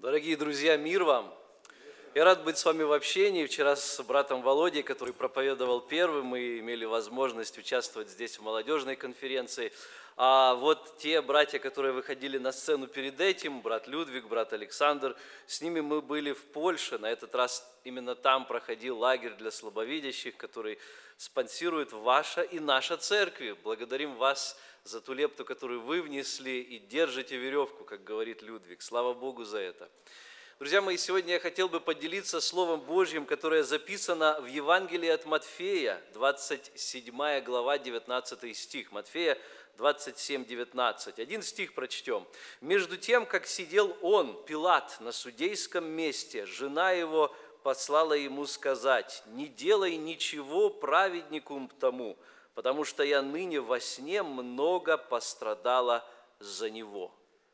Дорогие друзья, мир вам! Я рад быть с вами в общении. Вчера с братом Володей, который проповедовал первым, мы имели возможность участвовать здесь в молодежной конференции. А вот те братья, которые выходили на сцену перед этим, брат Людвиг, брат Александр, с ними мы были в Польше. На этот раз именно там проходил лагерь для слабовидящих, который спонсирует ваша и наша церковь. Благодарим вас за ту лепту, которую вы внесли, и держите веревку, как говорит Людвиг. Слава Богу за это. Друзья мои, сегодня я хотел бы поделиться Словом Божьим, которое записано в Евангелии от Матфея, 27 глава, 19 стих. Матфея 27, 19. Один стих прочтем. «Между тем, как сидел он, Пилат, на судейском месте, жена его послала ему сказать: „Не делай ничего праведнику тому, потому что я ныне во сне много пострадала за него“».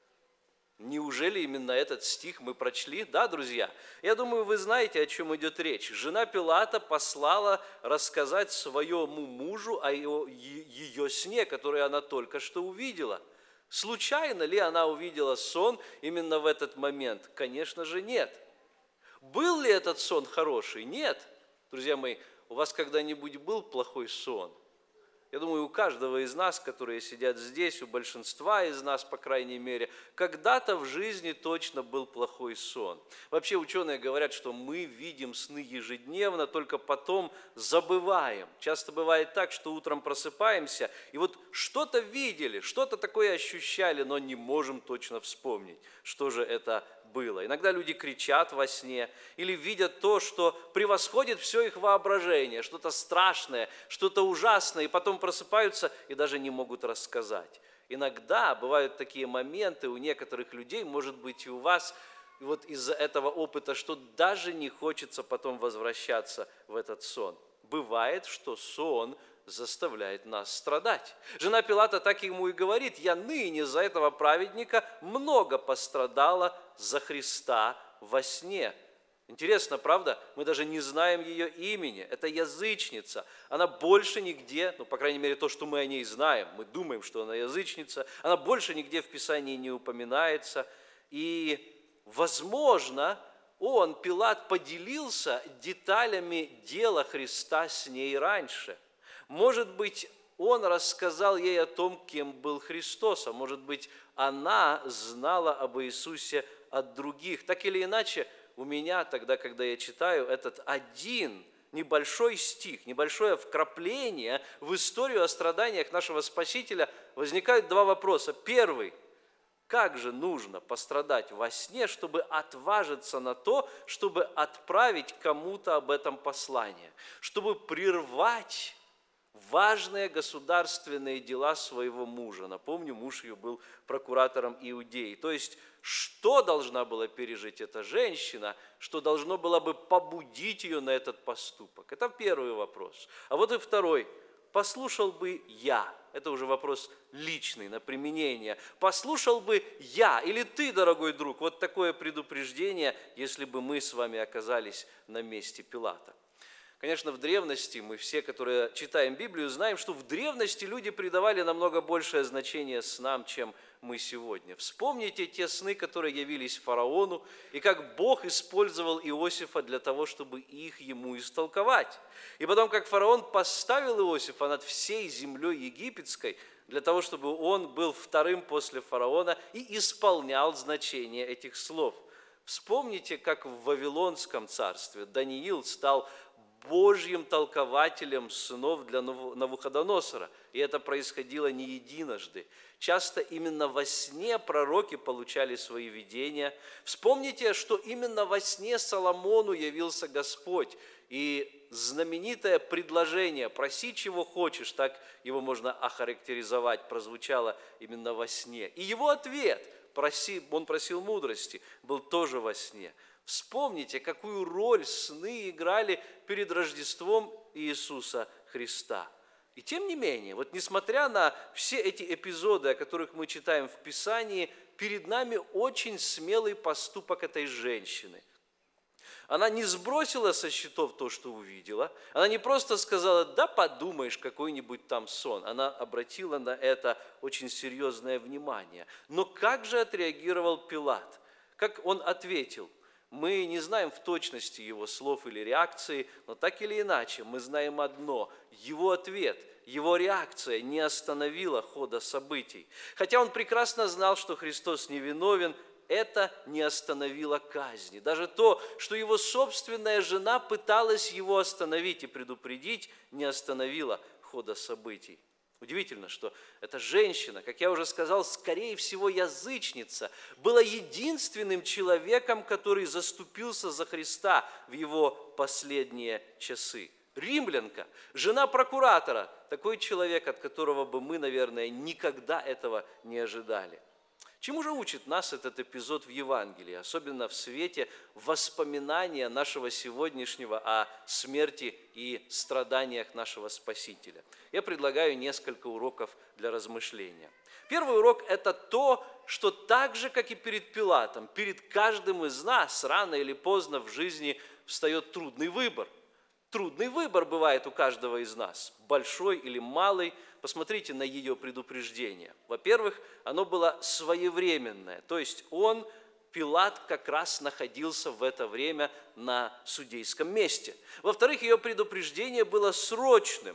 Неужели именно этот стих мы прочли? Да, друзья? Я думаю, вы знаете, о чем идет речь. Жена Пилата послала рассказать своему мужу о ее сне, который она только что увидела. Случайно ли она увидела сон именно в этот момент? Конечно же, нет. Был ли этот сон хороший? Нет. Друзья мои, у вас когда-нибудь был плохой сон? Я думаю, у каждого из нас, которые сидят здесь, у большинства из нас, по крайней мере, когда-то в жизни точно был плохой сон. Вообще ученые говорят, что мы видим сны ежедневно, только потом забываем. Часто бывает так, что утром просыпаемся, и вот что-то видели, что-то такое ощущали, но не можем точно вспомнить, что же это было. Иногда люди кричат во сне или видят то, что превосходит все их воображение, что-то страшное, что-то ужасное, и потом просыпаются и даже не могут рассказать. Иногда бывают такие моменты у некоторых людей, может быть и у вас, вот из-за этого опыта, что даже не хочется потом возвращаться в этот сон. Бывает, что сон заставляет нас страдать. Жена Пилата так ему и говорит: «Я ныне за этого праведника много пострадала за Христа во сне». Интересно, правда? Мы даже не знаем ее имени. Это язычница. Она больше нигде, по крайней мере, то, что мы о ней знаем, мы думаем, что она язычница, она больше нигде в Писании не упоминается. И, возможно, Пилат, поделился деталями дела Христа с ней раньше. Может быть, он рассказал ей о том, кем был Христос, а может быть, она знала об Иисусе от других. Так или иначе, у меня тогда, когда я читаю этот один небольшой стих, небольшое вкрапление в историю о страданиях нашего Спасителя, возникают два вопроса. Первый: как же нужно пострадать во сне, чтобы отважиться на то, чтобы отправить кому-то об этом послание, чтобы прервать важные государственные дела своего мужа. Напомню, муж ее был прокуратором Иудеи. То есть, что должна была пережить эта женщина, что должно было бы побудить ее на этот поступок? Это первый вопрос. А вот и второй. Послушал бы я, это уже вопрос личный, на применение, послушал бы я или ты, дорогой друг, вот такое предупреждение, если бы мы с вами оказались на месте Пилата. Конечно, в древности, мы все, которые читаем Библию, знаем, что в древности люди придавали намного большее значение снам, чем мы сегодня. Вспомните те сны, которые явились фараону, и как Бог использовал Иосифа для того, чтобы их ему истолковать. И потом, как фараон поставил Иосифа над всей землей египетской, для того, чтобы он был вторым после фараона и исполнял значение этих слов. Вспомните, как в Вавилонском царстве Даниил стал Божьим толкователем снов для Навуходоносора. И это происходило не единожды. Часто именно во сне пророки получали свои видения. Вспомните, что именно во сне Соломону явился Господь. И знаменитое предложение «проси, чего хочешь», так его можно охарактеризовать, прозвучало именно во сне. И его ответ он просил мудрости, был тоже во сне. Вспомните, какую роль сны играли перед Рождеством Иисуса Христа. И тем не менее, вот несмотря на все эти эпизоды, о которых мы читаем в Писании, перед нами очень смелый поступок этой женщины. Она не сбросила со счетов то, что увидела. Она не просто сказала: да подумаешь, какой-нибудь там сон. Она обратила на это очень серьезное внимание. Но как же отреагировал Пилат? Как он ответил? Мы не знаем в точности его слов или реакции, но так или иначе мы знаем одно – его ответ, его реакция не остановила хода событий. Хотя он прекрасно знал, что Христос невиновен, это не остановило казни. Даже то, что его собственная жена пыталась его остановить и предупредить, не остановило хода событий. Удивительно, что эта женщина, как я уже сказал, скорее всего язычница, была единственным человеком, который заступился за Христа в его последние часы. Римлянка, жена прокуратора, такой человек, от которого бы мы, наверное, никогда этого не ожидали. Чему же учит нас этот эпизод в Евангелии, особенно в свете воспоминания нашего сегодняшнего о смерти и страданиях нашего Спасителя? Я предлагаю несколько уроков для размышления. Первый урок – это то, что так же, как и перед Пилатом, перед каждым из нас рано или поздно в жизни встает трудный выбор. Трудный выбор бывает у каждого из нас, большой или малый. Посмотрите на ее предупреждение. Во-первых, оно было своевременное, то есть Пилат, как раз находился в это время на судейском месте. Во-вторых, ее предупреждение было срочным.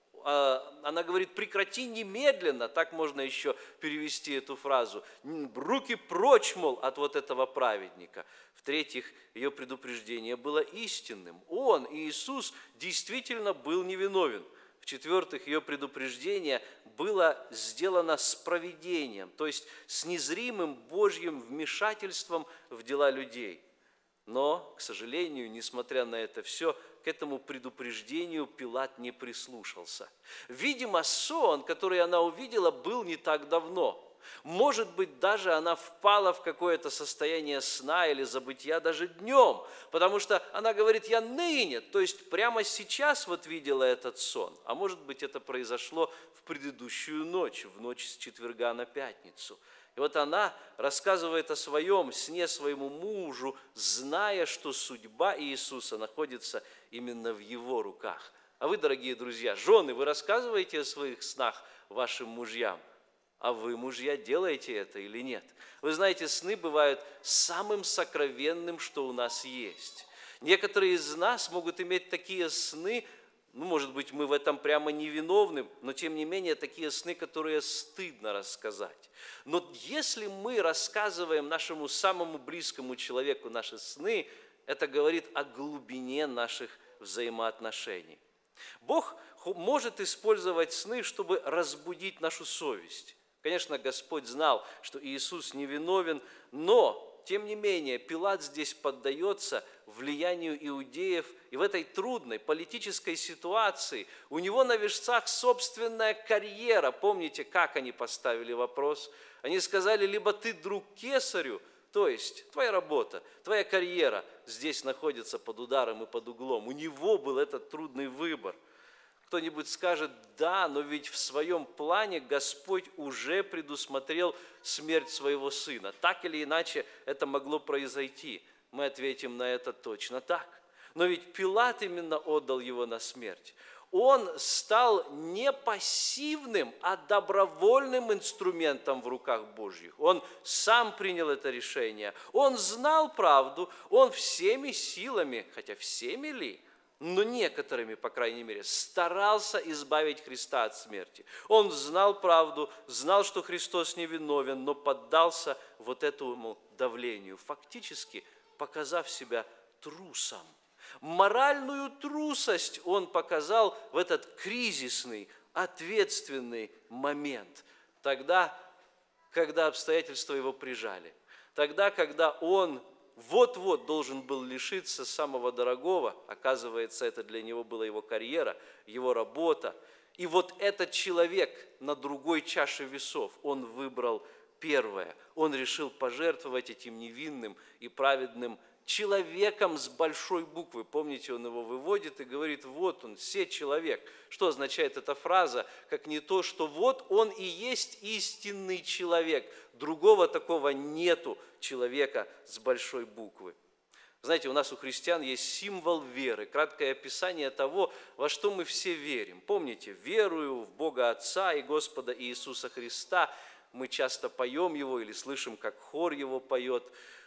Она говорит: прекрати немедленно, так можно еще перевести эту фразу. Руки прочь, мол, от вот этого праведника. В-третьих, ее предупреждение было истинным. Он, Иисус, действительно был невиновен. В-четвертых, ее предупреждение было сделано с провидением, то есть с незримым Божьим вмешательством в дела людей. Но, к сожалению, несмотря на это все, к этому предупреждению Пилат не прислушался. Видимо, сон, который она увидела, был не так давно. Может быть, даже она впала в какое-то состояние сна или забытья даже днем, потому что она говорит: я ныне, то есть прямо сейчас вот видела этот сон. А может быть, это произошло в предыдущую ночь, в ночь с четверга на пятницу. И вот она рассказывает о своем сне своему мужу, зная, что судьба Иисуса находится именно в его руках. А вы, дорогие друзья, жены, вы рассказываете о своих снах вашим мужьям? А вы, мужья, делаете это или нет? Вы знаете, сны бывают самым сокровенным, что у нас есть. Некоторые из нас могут иметь такие сны, может быть, мы в этом прямо не виновны, но тем не менее такие сны, которые стыдно рассказать. Но если мы рассказываем нашему самому близкому человеку наши сны, это говорит о глубине наших взаимоотношений. Бог может использовать сны, чтобы разбудить нашу совесть. Конечно, Господь знал, что Иисус невиновен, но, тем не менее, Пилат здесь поддается влиянию иудеев, и в этой трудной политической ситуации у него на весах собственная карьера. Помните, как они поставили вопрос? Они сказали: либо ты друг кесарю, то есть твоя работа, твоя карьера здесь находится под ударом и под углом. У него был этот трудный выбор. Кто-нибудь скажет: да, но ведь в своем плане Господь уже предусмотрел смерть своего сына. Так или иначе это могло произойти. Мы ответим на это точно так. Но ведь Пилат именно отдал его на смерть. Он стал не пассивным, а добровольным инструментом в руках Божьих. Он сам принял это решение. Он знал правду, он всеми силами, хотя всеми ли, но некоторыми, по крайней мере, старался избавить Христа от смерти. Он знал правду, знал, что Христос невиновен, но поддался вот этому давлению, фактически показав себя трусом. Моральную трусость он показал в этот кризисный, ответственный момент, тогда, когда обстоятельства его прижали, тогда, когда он вот-вот должен был лишиться самого дорогого, оказывается, это для него была его карьера, его работа. И вот этот человек на другой чаше весов, он выбрал первое. Он решил пожертвовать этим невинным и праведным человеком с большой буквы. Помните, он его выводит и говорит: вот он, се человек. Что означает эта фраза? Как не то, что вот он и есть истинный человек. Другого такого нету человека с большой буквы. Знаете, у нас у христиан есть символ веры, краткое описание того, во что мы все верим. Помните, верую в Бога Отца и Господа Иисуса Христа. Мы часто поем его или слышим, как хор его поет.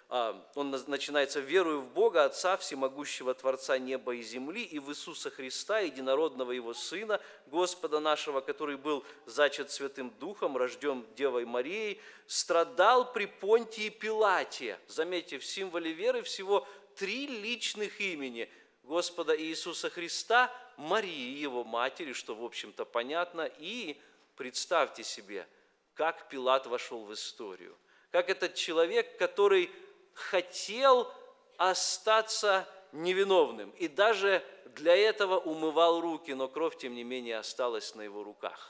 он начинается: «Верую в Бога, Отца Всемогущего, Творца неба и земли, и в Иисуса Христа, единородного Его Сына, Господа нашего, который был зачат Святым Духом, рожден Девой Марией, страдал при Понтии Пилате». Заметьте, в символе веры всего 3 личных имени Господа Иисуса Христа, Марии, Его матери, что, в общем-то, понятно, и представьте себе, как Пилат вошел в историю, как этот человек, который хотел остаться невиновным, и даже для этого умывал руки, но кровь, тем не менее, осталась на его руках.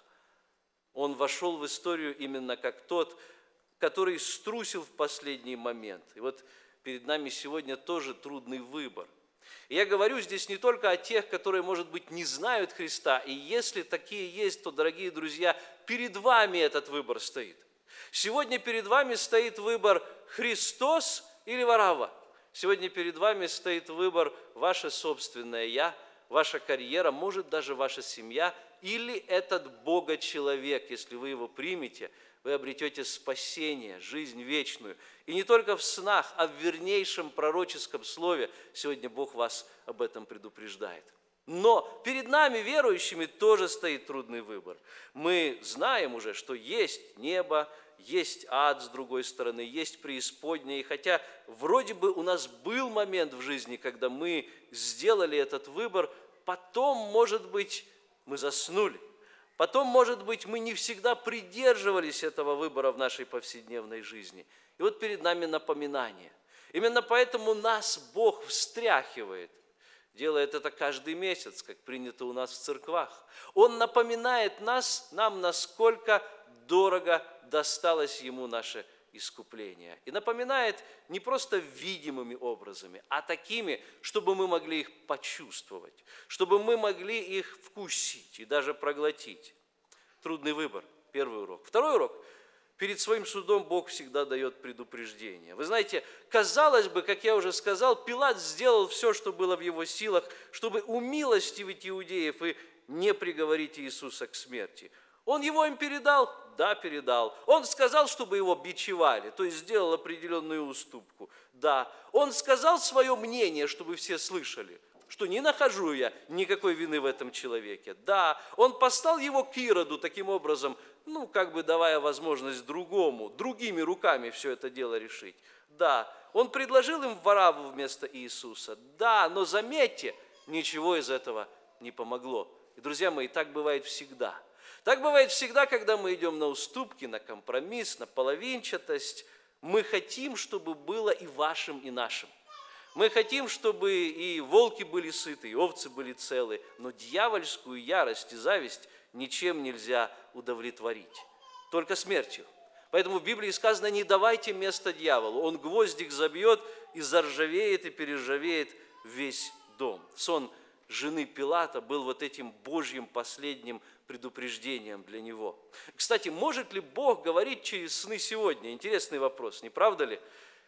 Он вошел в историю именно как тот, который струсил в последний момент. И вот перед нами сегодня тоже трудный выбор. И я говорю здесь не только о тех, которые, может быть, не знают Христа, и если такие есть, то, дорогие друзья, перед вами этот выбор стоит. Сегодня перед вами стоит выбор: Христос или Варава. Сегодня перед вами стоит выбор: ваше собственное «я», ваша карьера, может, даже ваша семья, или этот Бога-человек. Если вы его примете, вы обретете спасение, жизнь вечную. И не только в снах, а в вернейшем пророческом слове сегодня Бог вас об этом предупреждает. Но перед нами, верующими, тоже стоит трудный выбор. Мы знаем уже, что есть небо, есть ад с другой стороны, есть преисподняя. И хотя вроде бы у нас был момент в жизни, когда мы сделали этот выбор, потом, может быть, мы заснули. Потом, может быть, мы не всегда придерживались этого выбора в нашей повседневной жизни. И вот перед нами напоминание. Именно поэтому нас Бог встряхивает. Делает это каждый месяц, как принято у нас в церквах. Он напоминает нам, насколько дорого досталось Ему наше искупление. И напоминает не просто видимыми образами, а такими, чтобы мы могли их почувствовать, чтобы мы могли их вкусить и даже проглотить. Трудный выбор. Первый урок. Второй урок. Перед своим судом Бог всегда дает предупреждение. Вы знаете, казалось бы, как я уже сказал, Пилат сделал все, что было в его силах, чтобы умилостивить иудеев и не приговорить Иисуса к смерти. Он его им передал? Да, передал. Он сказал, чтобы его бичевали, то есть сделал определенную уступку? Да. Он сказал свое мнение, чтобы все слышали, что не нахожу я никакой вины в этом человеке? Да. Он послал его к Ироду таким образом, давая возможность другими руками все это дело решить? Да. Он предложил им Варавву вместо Иисуса? Да. Но заметьте, ничего из этого не помогло. И, друзья мои, так бывает всегда. Так бывает всегда, когда мы идем на уступки, на компромисс, на половинчатость. Мы хотим, чтобы было и вашим, и нашим. Мы хотим, чтобы и волки были сыты, и овцы были целы, но дьявольскую ярость и зависть ничем нельзя удовлетворить, только смертью. Поэтому в Библии сказано: не давайте место дьяволу, он гвоздик забьет, и заржавеет, и перержавеет весь дом. Сон жены Пилата был вот этим Божьим последним предупреждением для него. Кстати, может ли Бог говорить через сны сегодня? Интересный вопрос, не правда ли?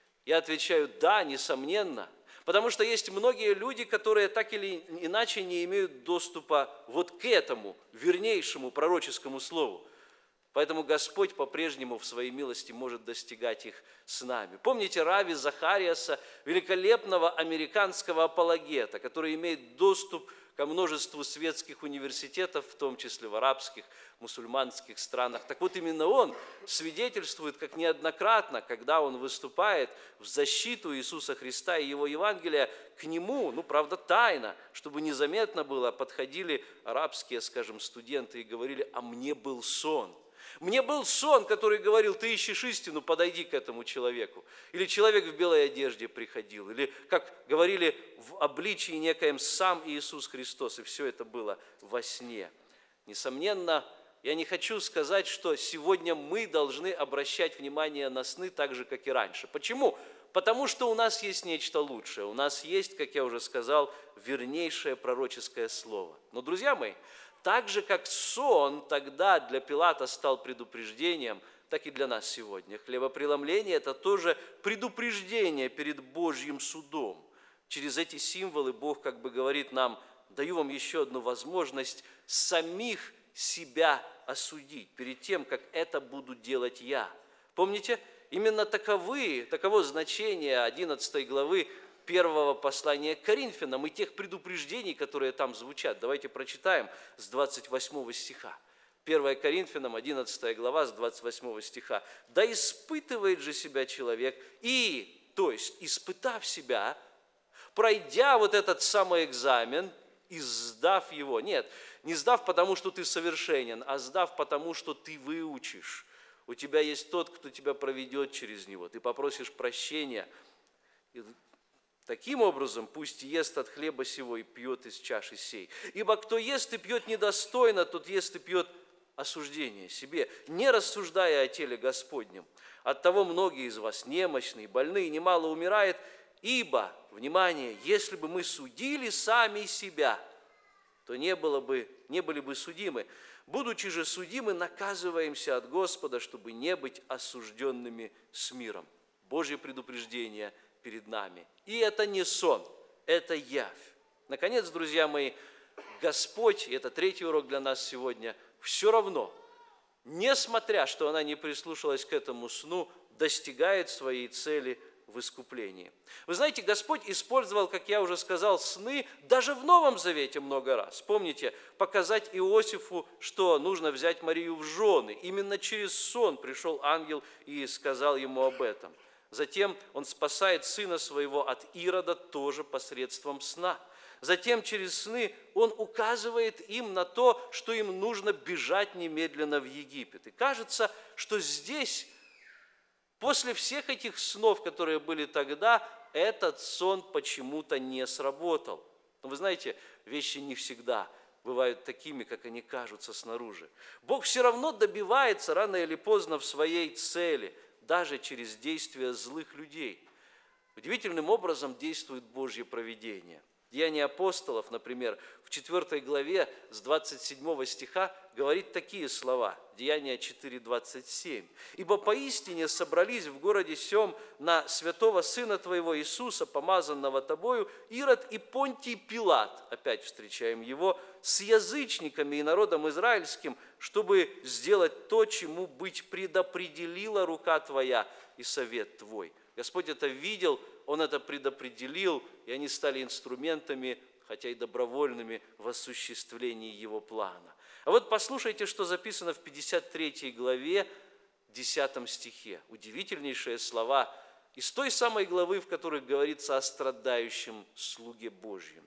Я отвечаю: да, несомненно. Потому что есть многие люди, которые так или иначе не имеют доступа вот к этому вернейшему пророческому слову. Поэтому Господь по-прежнему в своей милости может достигать их с нами. Помните Рави Захариаса, великолепного американского апологета, который имеет доступ ко множеству светских университетов, в том числе в арабских, мусульманских странах. Так вот, именно он свидетельствует, как неоднократно, когда он выступает в защиту Иисуса Христа и Его Евангелия, к нему, правда, тайно, чтобы незаметно было, подходили арабские, студенты и говорили: «А мне был сон». Мне был сон, который говорил: ты ищешь истину, подойди к этому человеку. Или человек в белой одежде приходил. Или, как говорили, в обличии некоем сам Иисус Христос. И все это было во сне. Несомненно, я не хочу сказать, что сегодня мы должны обращать внимание на сны так же, как и раньше. Почему? Потому что у нас есть нечто лучшее. У нас есть, как я уже сказал, вернейшее пророческое слово. Но, друзья мои, так же, как сон тогда для Пилата стал предупреждением, так и для нас сегодня. Хлебопреломление – это тоже предупреждение перед Божьим судом. Через эти символы Бог как бы говорит нам: даю вам еще одну возможность самих себя осудить перед тем, как это буду делать я. Помните, Именно таково значение 11 главы 1 послания к Коринфянам и тех предупреждений, которые там звучат. Давайте прочитаем с 28 стиха. 1 Коринфянам, 11 глава, с 28 стиха. «Да испытывает же себя человек, то есть, испытав себя, пройдя вот этот самый экзамен и сдав его». Нет, не сдав, потому что ты совершенен, а сдав, потому что ты выучишь. У тебя есть тот, кто тебя проведет через него. Ты попросишь прощения. И таким образом, пусть ест от хлеба сего и пьет из чаши сей. Ибо кто ест и пьет недостойно, тот ест и пьет осуждение себе, не рассуждая о теле Господнем. Оттого многие из вас немощные, больные, немало умирает. Ибо, внимание, если бы мы судили сами себя, то не были бы судимы. Будучи же судимы, наказываемся от Господа, чтобы не быть осужденными с миром. Божье предупреждение перед нами. И это не сон, это явь. Наконец, друзья мои, Господь, и это третий урок для нас сегодня, все равно, несмотря, что она не прислушалась к этому сну, достигает своей цели в искуплении. Вы знаете, Господь использовал, как я уже сказал, сны даже в Новом Завете много раз. Помните, показать Иосифу, что нужно взять Марию в жены. Именно через сон пришел ангел и сказал ему об этом. Затем он спасает сына своего от Ирода тоже посредством сна. Затем через сны он указывает им на то, что им нужно бежать немедленно в Египет. И кажется, что здесь, после всех этих снов, которые были тогда, этот сон почему-то не сработал. Но вы знаете, вещи не всегда бывают такими, как они кажутся снаружи. Бог все равно добивается рано или поздно в своей цели, даже через действия злых людей. Удивительным образом действует Божье провидение. Деяния апостолов, например, в 4 главе с 27 стиха говорит такие слова. Деяния 4:27. «Ибо поистине собрались в городе сем на святого Сына Твоего Иисуса, помазанного Тобою, Ирод и Понтий Пилат», опять встречаем его, «с язычниками и народом израильским, чтобы сделать то, чему быть предопределила рука Твоя и совет Твой». Господь это видел, Он это предопределил, и они стали инструментами, хотя и добровольными, в осуществлении Его плана. А вот послушайте, что записано в 53 главе, 10 стихе. Удивительнейшие слова из той самой главы, в которой говорится о страдающем слуге Божьем.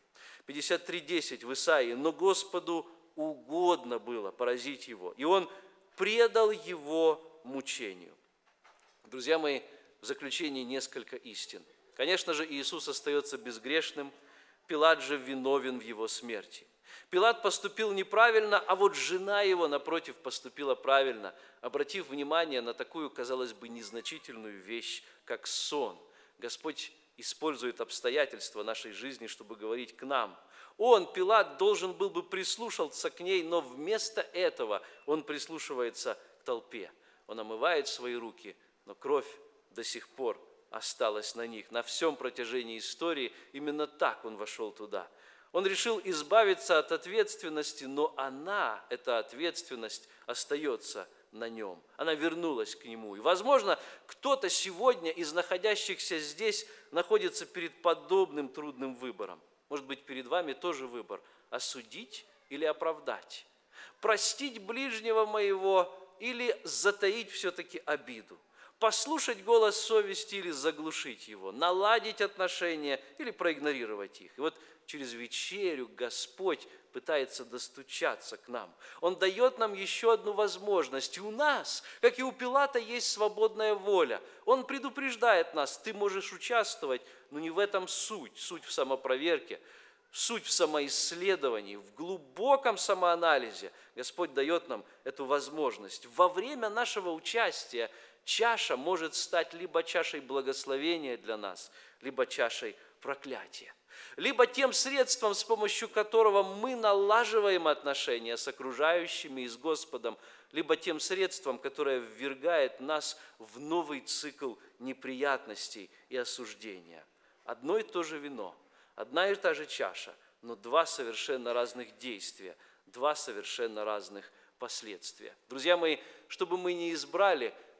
53:10 в Исаии. «Но Господу угодно было поразить его, и Он предал его мучению». Друзья мои, в заключении несколько истин. Конечно же, Иисус остается безгрешным, Пилат же виновен в его смерти. Пилат поступил неправильно, а вот жена его, напротив, поступила правильно, обратив внимание на такую, казалось бы, незначительную вещь, как сон. Господь использует обстоятельства нашей жизни, чтобы говорить к нам. Он, Пилат, должен был бы прислушаться к ней, но вместо этого он прислушивается к толпе. Он омывает свои руки, но кровь до сих пор осталась на них. На всем протяжении истории именно так он вошел туда. Он решил избавиться от ответственности, но эта ответственность, остается на нем. Она вернулась к нему. И, возможно, кто-то сегодня из находящихся здесь находится перед подобным трудным выбором. Может быть, перед вами тоже выбор – осудить или оправдать, простить ближнего моего или затаить все-таки обиду, послушать голос совести или заглушить его, наладить отношения или проигнорировать их. И вот через вечерю Господь пытается достучаться к нам. Он дает нам еще одну возможность. И у нас, как и у Пилата, есть свободная воля. Он предупреждает нас: ты можешь участвовать, но не в этом суть. Суть в самопроверке, суть в самоисследовании, в глубоком самоанализе. Господь дает нам эту возможность. Во время нашего участия чаша может стать либо чашей благословения для нас, либо чашей проклятия. Либо тем средством, с помощью которого мы налаживаем отношения с окружающими и с Господом, либо тем средством, которое ввергает нас в новый цикл неприятностей и осуждения. Одно и то же вино, одна и та же чаша, но два совершенно разных действия, два совершенно разных последствия. Друзья мои, чтобы мы не избрали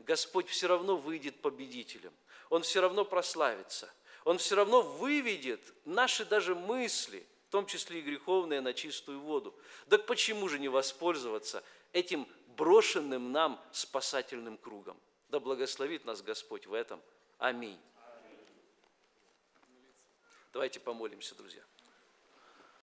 Господь все равно выйдет победителем. Он все равно прославится. Он все равно выведет наши даже мысли, в том числе и греховные, на чистую воду. Так почему же не воспользоваться этим брошенным нам спасательным кругом? Да благословит нас Господь в этом. Аминь. Давайте помолимся, друзья.